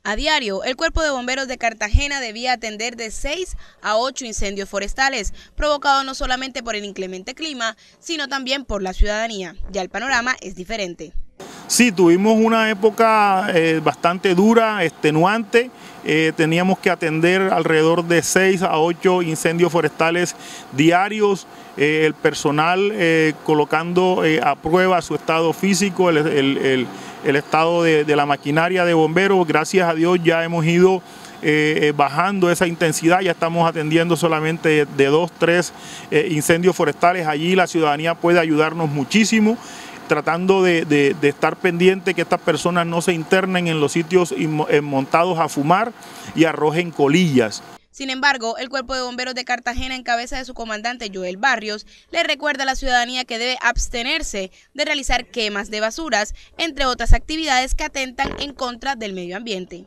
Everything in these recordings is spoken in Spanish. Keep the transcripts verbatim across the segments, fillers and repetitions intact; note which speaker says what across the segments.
Speaker 1: A diario, el Cuerpo de Bomberos de Cartagena debía atender de seis a ocho incendios forestales, provocados no solamente por el inclemente clima, sino también por la ciudadanía. Ya el panorama es diferente.
Speaker 2: Sí, tuvimos una época eh, bastante dura, extenuante. Eh, teníamos que atender alrededor de seis a ocho incendios forestales diarios. Eh, el personal eh, colocando eh, a prueba su estado físico, el, el, el, el estado de, de la maquinaria de bomberos. Gracias a Dios ya hemos ido eh, bajando esa intensidad, ya estamos atendiendo solamente de dos, tres eh, incendios forestales. Allí la ciudadanía puede ayudarnos muchísimo, tratando de, de, de estar pendiente que estas personas no se internen en los sitios montados a fumar y arrojen colillas.
Speaker 1: Sin embargo, el Cuerpo de Bomberos de Cartagena, en cabeza de su comandante Joel Barrios, le recuerda a la ciudadanía que debe abstenerse de realizar quemas de basuras, entre otras actividades que atentan en contra del medio ambiente.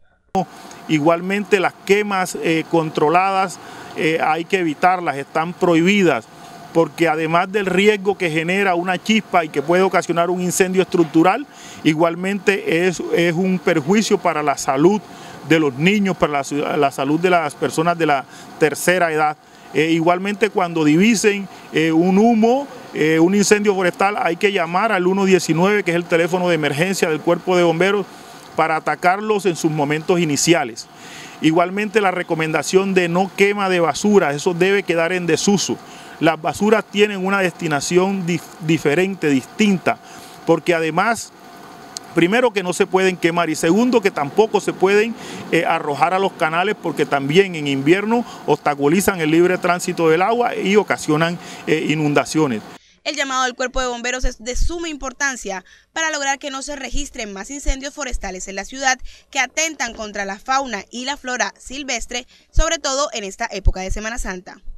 Speaker 2: Igualmente las quemas eh, controladas eh, hay que evitarlas, están prohibidas, porque además del riesgo que genera una chispa y que puede ocasionar un incendio estructural, igualmente es, es un perjuicio para la salud de los niños, para la, la salud de las personas de la tercera edad. Eh, igualmente cuando divisen eh, un humo, eh, un incendio forestal, hay que llamar al uno diecinueve, que es el teléfono de emergencia del Cuerpo de Bomberos, para atacarlos en sus momentos iniciales. Igualmente la recomendación de no quema de basura, eso debe quedar en desuso. Las basuras tienen una destinación dif diferente, distinta, porque además, primero que no se pueden quemar y segundo que tampoco se pueden eh, arrojar a los canales, porque también en invierno obstaculizan el libre tránsito del agua y ocasionan eh, inundaciones.
Speaker 1: El llamado del Cuerpo de Bomberos es de suma importancia para lograr que no se registren más incendios forestales en la ciudad que atentan contra la fauna y la flora silvestre, sobre todo en esta época de Semana Santa.